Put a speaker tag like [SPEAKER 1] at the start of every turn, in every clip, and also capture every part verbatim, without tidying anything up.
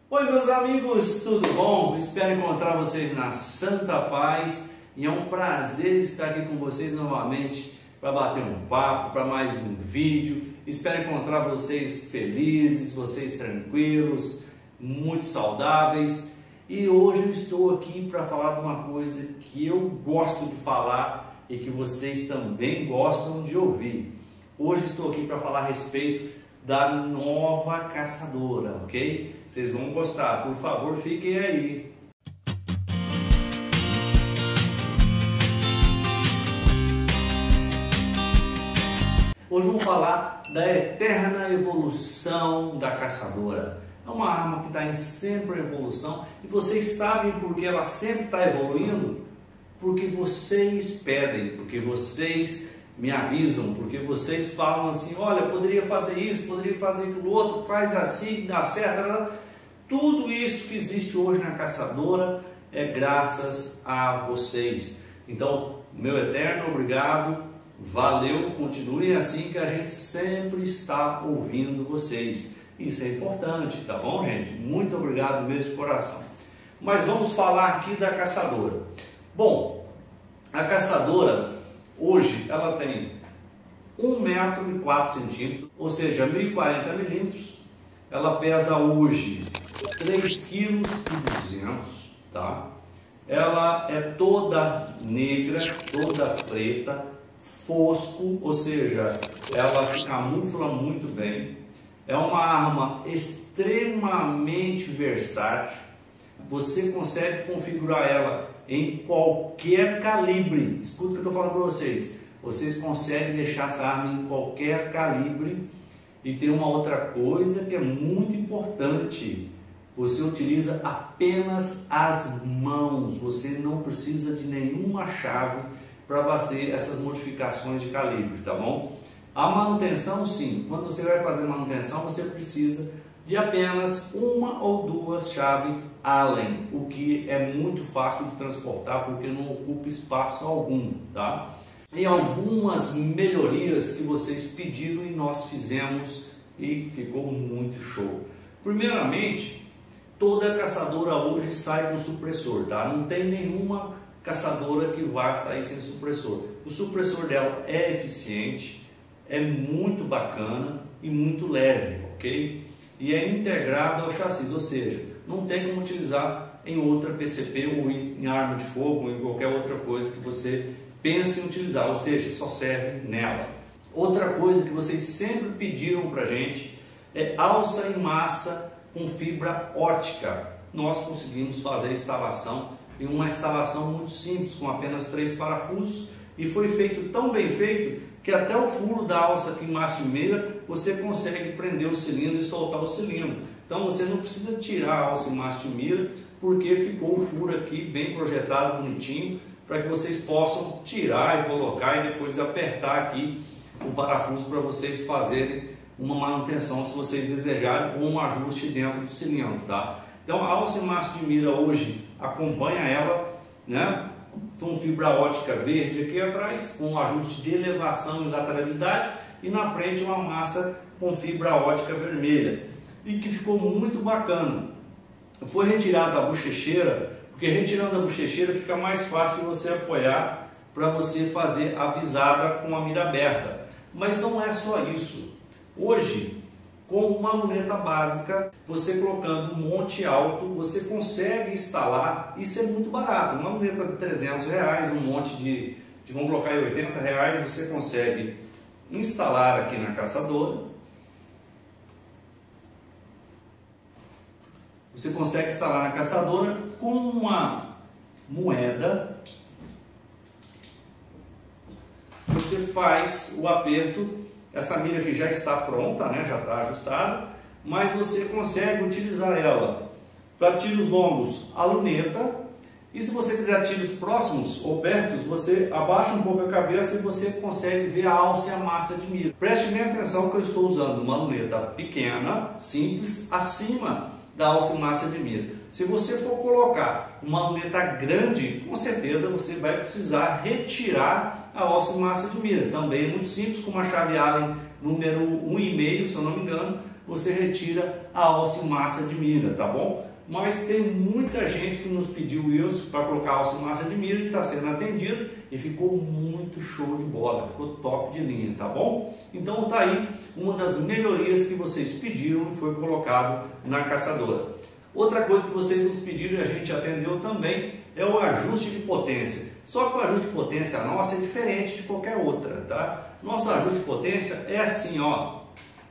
[SPEAKER 1] Oi meus amigos, tudo bom? Espero encontrar vocês na santa paz e é um prazer estar aqui com vocês novamente para bater um papo, para mais um vídeo. Espero encontrar vocês felizes, vocês tranquilos, muito saudáveis. E hoje eu estou aqui para falar de uma coisa que eu gosto de falar e que vocês também gostam de ouvir. Hoje estou aqui para falar a respeito da nova caçadora, ok? Vocês vão gostar, por favor, fiquem aí. Hoje vamos falar da eterna evolução da caçadora. É uma arma que está em sempre evolução e vocês sabem por que ela sempre está evoluindo? Porque vocês pedem, porque vocês me avisam, porque vocês falam assim, olha, poderia fazer isso, poderia fazer aquilo outro, faz assim, dá certo. Tudo isso que existe hoje na caçadora é graças a vocês. Então, meu eterno obrigado, valeu, continuem assim que a gente sempre está ouvindo vocês. Isso é importante, tá bom, gente? Muito obrigado mesmo de coração. Mas vamos falar aqui da caçadora. Bom, a caçadora hoje ela tem um metro e quatro centímetros, ou seja, mil e quarenta milímetros. Ela pesa hoje três vírgula duzentos quilos, tá? Ela é toda negra, toda preta, fosco, ou seja, ela se camufla muito bem. É uma arma extremamente versátil. Você consegue configurar ela em qualquer calibre. Escuta o que eu estou falando para vocês. Vocês conseguem deixar essa arma em qualquer calibre. E tem uma outra coisa que é muito importante. Você utiliza apenas as mãos. Você não precisa de nenhuma chave para fazer essas modificações de calibre, tá bom? A manutenção, sim. Quando você vai fazer manutenção, você precisa de apenas uma ou duas chaves Allen, o que é muito fácil de transportar porque não ocupa espaço algum, tá? E algumas melhorias que vocês pediram e nós fizemos e ficou muito show. Primeiramente, toda caçadora hoje sai com supressor, tá? Não tem nenhuma caçadora que vá sair sem supressor. O supressor dela é eficiente, é muito bacana e muito leve, ok? E é integrado ao chassi, ou seja, não tem como utilizar em outra P C P ou em arma de fogo ou em qualquer outra coisa que você pense em utilizar, ou seja, só serve nela. Outra coisa que vocês sempre pediram para a gente é alça em massa com fibra ótica. Nós conseguimos fazer a instalação em uma instalação muito simples, com apenas três parafusos, e foi feito tão bem feito que até o furo da alça aqui em massa de mira você consegue prender o cilindro e soltar o cilindro. Então você não precisa tirar a alça em massa de mira, porque ficou o furo aqui bem projetado, bonitinho, para que vocês possam tirar e colocar e depois apertar aqui o parafuso para vocês fazerem uma manutenção, se vocês desejarem, ou um ajuste dentro do cilindro, tá? Então a alça em massa de mira hoje acompanha ela, né? Com fibra ótica verde aqui atrás, com um ajuste de elevação e lateralidade, e na frente uma massa com fibra ótica vermelha, e que ficou muito bacana. Foi retirada a bochecheira, porque retirando a bochecheira fica mais fácil de você apoiar para você fazer a visada com a mira aberta. Mas não é só isso. Hoje, com uma luneta básica, você colocando um monte alto, você consegue instalar, isso é muito barato, uma luneta de trezentos reais, um monte de, de vamos colocar aí oitenta reais, você consegue instalar aqui na caçadora. Você consegue instalar na caçadora com uma moeda. Você faz o aperto. Essa mira aqui já está pronta, né? Já está ajustada, mas você consegue utilizar ela para tiros longos, a luneta, e se você quiser tiros próximos ou perto, você abaixa um pouco a cabeça e você consegue ver a alça e a massa de mira. Preste bem atenção que eu estou usando uma luneta pequena, simples, acima da alça e massa de mira. Se você for colocar uma luneta grande, com certeza você vai precisar retirar a alça e massa de mira. Também é muito simples, com uma chave Allen número um e meio, se eu não me engano, você retira a alça e massa de mira, tá bom? Mas tem muita gente que nos pediu isso para colocar alça e massa de mira e está sendo atendido e ficou muito show de bola, ficou top de linha, tá bom? Então tá aí uma das melhorias que vocês pediram e foi colocado na caçadora. Outra coisa que vocês nos pediram e a gente atendeu também é o ajuste de potência. Só que o ajuste de potência nossa é diferente de qualquer outra, tá? Nosso ajuste de potência é assim, ó.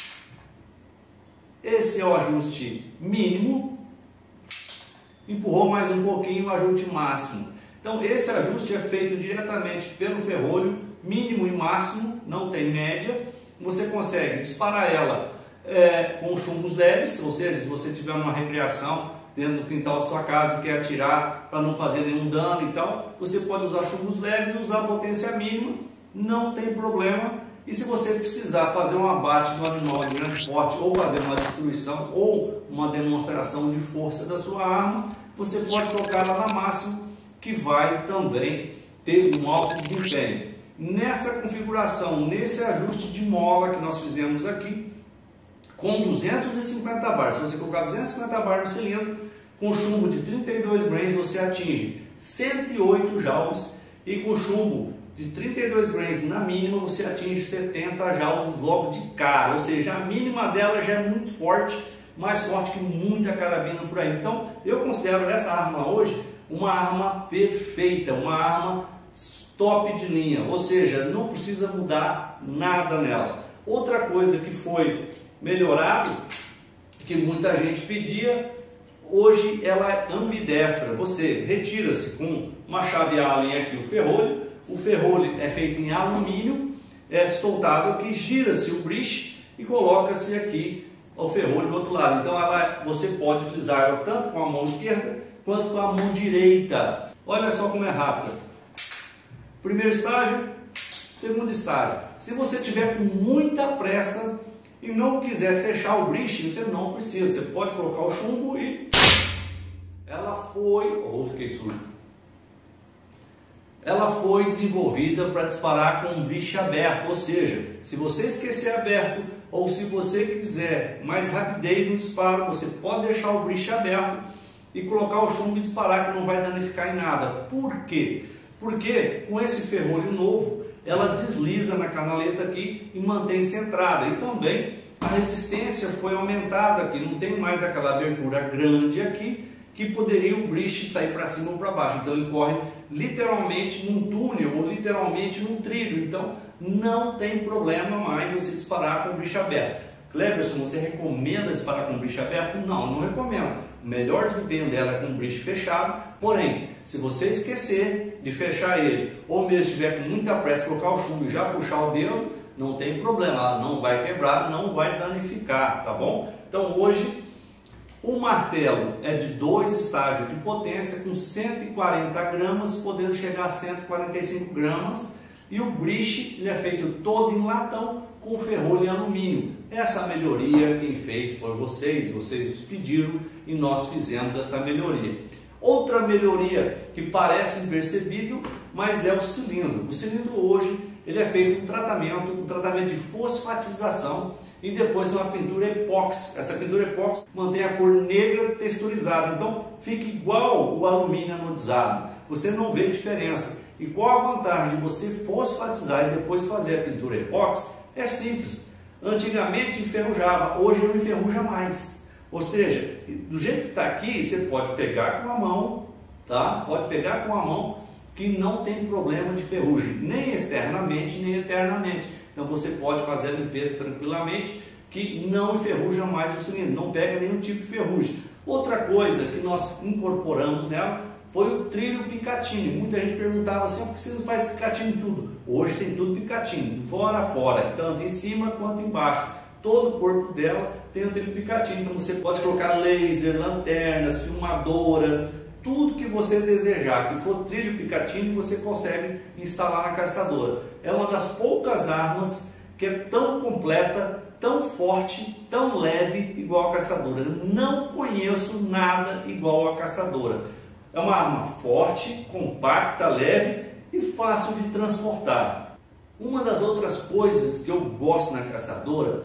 [SPEAKER 1] Esse é o ajuste mínimo. Empurrou mais um pouquinho o ajuste máximo. Então esse ajuste é feito diretamente pelo ferrolho, mínimo e máximo, não tem média. Você consegue disparar ela é, com chumbos leves, ou seja, se você tiver uma recreação dentro do quintal da sua casa e quer atirar para não fazer nenhum dano e tal, você pode usar chumbos leves e usar potência mínima, não tem problema. E se você precisar fazer um abate de um animal de grande porte, ou fazer uma destruição, ou uma demonstração de força da sua arma, você pode colocar ela na máxima, que vai também ter um alto desempenho. Nessa configuração, nesse ajuste de mola que nós fizemos aqui, com duzentos e cinquenta bar, se você colocar duzentos e cinquenta bar no cilindro, com chumbo de trinta e dois grains você atinge cento e oito joules, e com chumbo de trinta e dois grains na mínima você atinge setenta joules logo de cara, ou seja, a mínima dela já é muito forte, mais forte que muita carabina por aí. Então eu considero essa arma hoje uma arma perfeita, uma arma top de linha, ou seja, não precisa mudar nada nela. Outra coisa que foi melhorado, que muita gente pedia, hoje ela é ambidestra. Você retira-se com uma chave Allen aqui o ferrolho, o ferrolho é feito em alumínio, é soltado aqui, gira-se o briche e coloca-se aqui o ferrolho do outro lado. Então ela, você pode utilizar ela tanto com a mão esquerda quanto com a mão direita. Olha só como é rápido. Primeiro estágio, segundo estágio. Se você tiver com muita pressa e não quiser fechar o briche, você não precisa. Você pode colocar o chumbo e ela foi, ou oh, fiquei surdo. Ela foi desenvolvida para disparar com um briche aberto, ou seja, se você esquecer aberto ou se você quiser mais rapidez no disparo, você pode deixar o briche aberto e colocar o chumbo e disparar, que não vai danificar em nada. Por quê? Porque com esse ferrolho novo, ela desliza na canaleta aqui e mantém centrada. E também a resistência foi aumentada aqui, não tem mais aquela abertura grande aqui, que poderia o briche sair para cima ou para baixo. Então ele corre literalmente num túnel ou literalmente num trilho. Então não tem problema mais você disparar com o briche aberto. Cleverson, você recomenda disparar com o briche aberto? Não, não recomendo. O melhor desempenho dela é com o briche fechado. Porém, se você esquecer de fechar ele, ou mesmo estiver com muita pressa, colocar o chumbo e já puxar o dedo, não tem problema, ela não vai quebrar, não vai danificar, tá bom? Então hoje o martelo é de dois estágios de potência com cento e quarenta gramas, podendo chegar a cento e quarenta e cinco gramas, e o briche ele é feito todo em latão com ferrolho em alumínio. Essa melhoria quem fez foi vocês, vocês os pediram e nós fizemos essa melhoria. Outra melhoria que parece imperceptível, mas é o cilindro. O cilindro hoje ele é feito um tratamento, um tratamento de fosfatização e depois uma pintura epóxi. Essa pintura epóxi mantém a cor negra texturizada, então fica igual o alumínio anodizado. Você não vê diferença. E qual a vantagem de você fosfatizar e depois fazer a pintura epóxi? É simples. Antigamente enferrujava, hoje não enferruja mais. Ou seja, do jeito que está aqui, você pode pegar com a mão, tá? Pode pegar com a mão que não tem problema de ferrugem, nem externamente, nem internamente. Então você pode fazer a limpeza tranquilamente, que não enferruja mais o cilindro, não pega nenhum tipo de ferrugem. Outra coisa que nós incorporamos nela foi o trilho Picatinny. Muita gente perguntava assim, por que você não faz Picatinny em tudo? Hoje tem tudo Picatinny, fora a fora, tanto em cima quanto embaixo. Todo o corpo dela tem o trilho Picatinny, então você pode colocar laser, lanternas, filmadoras, tudo que você desejar, que for trilho Picatinny, você consegue instalar na caçadora. É uma das poucas armas que é tão completa, tão forte, tão leve igual a caçadora. Eu não conheço nada igual a caçadora. É uma arma forte, compacta, leve e fácil de transportar. Uma das outras coisas que eu gosto na caçadora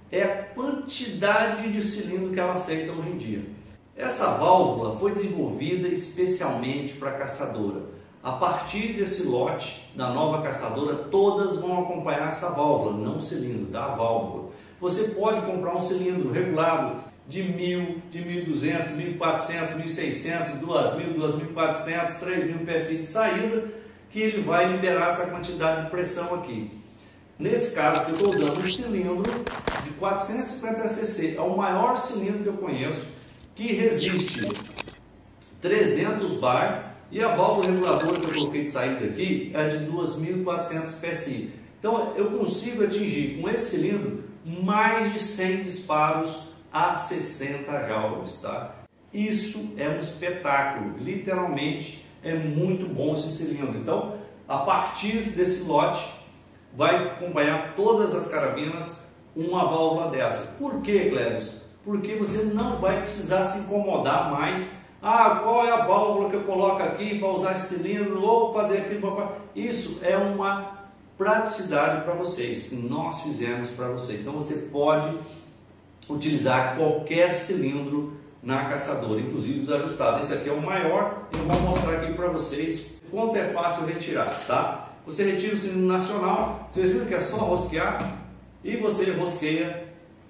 [SPEAKER 1] é a quantidade de cilindro que ela aceita hoje em dia. Essa válvula foi desenvolvida especialmente para a caçadora. A partir desse lote da nova caçadora, todas vão acompanhar essa válvula, não o cilindro, tá? A válvula. Você pode comprar um cilindro regulado de mil, de mil e duzentos, mil e quatrocentos, mil e seiscentos, dois mil, dois mil e quatrocentos, três mil P S I de saída, que ele vai liberar essa quantidade de pressão aqui. Nesse caso, eu estou usando um cilindro de quatrocentos e cinquenta centímetros, é o maior cilindro que eu conheço, que resiste trezentos bar, e a válvula reguladora que eu coloquei de saída aqui é de dois mil e quatrocentos P S I. Então eu consigo atingir com esse cilindro mais de cem disparos a sessenta joules, tá? Isso é um espetáculo, literalmente é muito bom esse cilindro. Então, a partir desse lote, vai acompanhar todas as carabinas uma válvula dessa. Por que, Cléber? Porque você não vai precisar se incomodar mais. Ah, qual é a válvula que eu coloco aqui para usar esse cilindro ou fazer aquilo? Isso é uma praticidade para vocês, que nós fizemos para vocês. Então você pode utilizar qualquer cilindro na caçadora, inclusive os ajustados. Esse aqui é o maior, eu vou mostrar aqui para vocês quanto é fácil retirar, tá? Você retira o cilindro nacional, vocês viram que é só rosquear e você rosqueia.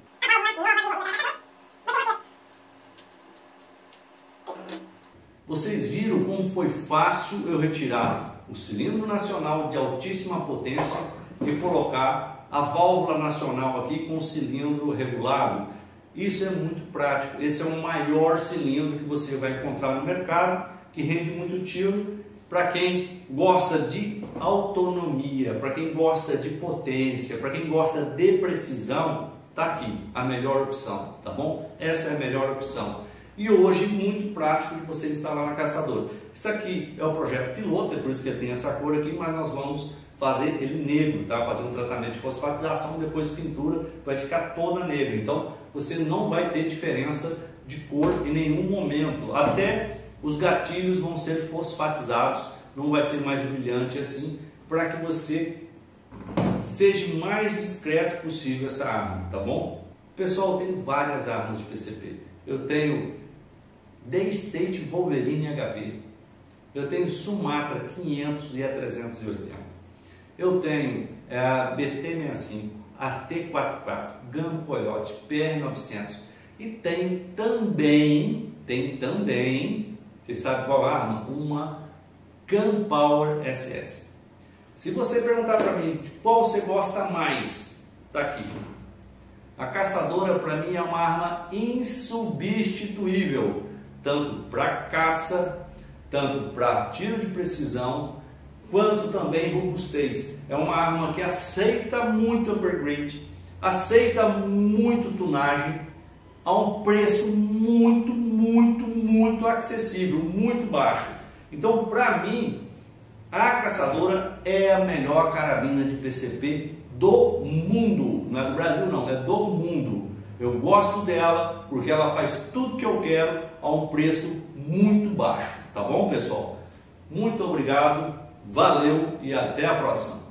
[SPEAKER 1] Vocês viram como foi fácil eu retirar o cilindro nacional de altíssima potência e colocar a válvula nacional aqui com o cilindro regulado. Isso é muito prático. Esse é o maior cilindro que você vai encontrar no mercado, que rende muito tiro. Para quem gosta de autonomia, para quem gosta de potência, para quem gosta de precisão, tá aqui a melhor opção, tá bom? Essa é a melhor opção. E hoje, muito prático de você instalar na caçadora. Isso aqui é o projeto piloto, é por isso que ele tem essa cor aqui, mas nós vamos fazer ele negro, tá? Fazer um tratamento de fosfatização, depois pintura, vai ficar toda negra. Então, você não vai ter diferença de cor em nenhum momento. Até os gatilhos vão ser fosfatizados, não vai ser mais brilhante assim, para que você seja o mais discreto possível essa arma, tá bom? Pessoal, eu tenho várias armas de P C P. Eu tenho D-State Wolverine H P, eu tenho Sumatra quinhentos e A trezentos e oitenta, eu tenho é, a B T sessenta e cinco, a T quarenta e quatro, Gano Coyote, P R novecentos e tem também, tem também, vocês sabem qual arma? Uma Gunpower S S. Se você perguntar para mim qual você gosta mais, tá aqui. A caçadora para mim é uma arma insubstituível, tanto para caça, tanto para tiro de precisão, quanto também robustez. É uma arma que aceita muito upgrade, aceita muito tunagem, a um preço muito, muito, muito acessível, muito baixo. Então, para mim, a caçadora é a melhor carabina de P C P do mundo, não é do Brasil não, é do mundo. Eu gosto dela porque ela faz tudo que eu quero a um preço muito baixo, tá bom, pessoal? Muito obrigado, valeu e até a próxima.